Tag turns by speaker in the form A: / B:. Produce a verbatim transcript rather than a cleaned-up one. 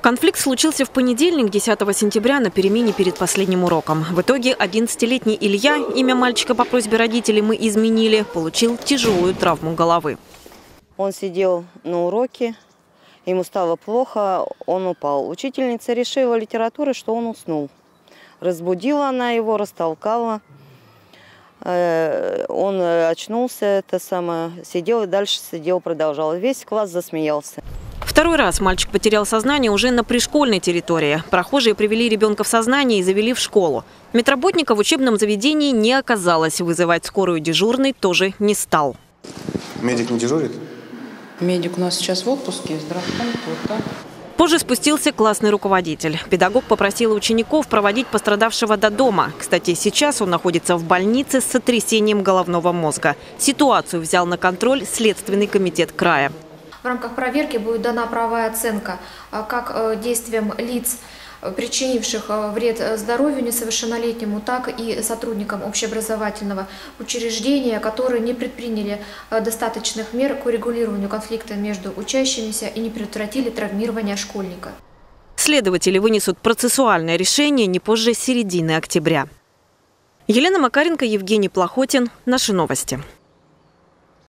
A: Конфликт случился в понедельник, десятого сентября, на перемене перед последним уроком. В итоге одиннадцатилетний Илья, имя мальчика по просьбе родителей мы изменили, получил тяжелую травму головы.
B: Он сидел на уроке, ему стало плохо, он упал. Учительница решила литературы, что он уснул. Разбудила она его, растолкала. Он очнулся, это самое, сидел и дальше сидел, продолжал. Весь класс засмеялся.
A: Второй раз мальчик потерял сознание уже на пришкольной территории. Прохожие привели ребенка в сознание и завели в школу. Медработника в учебном заведении не оказалось. Вызывать скорую дежурный тоже не стал.
C: Медик не дежурит?
D: Медик у нас сейчас в отпуске, здравствуйте. Вот так.
A: Позже спустился классный руководитель. Педагог попросил учеников проводить пострадавшего до дома. Кстати, сейчас он находится в больнице с сотрясением головного мозга. Ситуацию взял на контроль Следственный комитет края.
E: В рамках проверки будет дана правовая оценка как действиям лиц, причинивших вред здоровью несовершеннолетнему, так и сотрудникам общеобразовательного учреждения, которые не предприняли достаточных мер к урегулированию конфликта между учащимися и не предотвратили травмирование школьника.
A: Следователи вынесут процессуальное решение не позже середины октября. Елена Макаренко, Евгений Плохотин. Наши новости.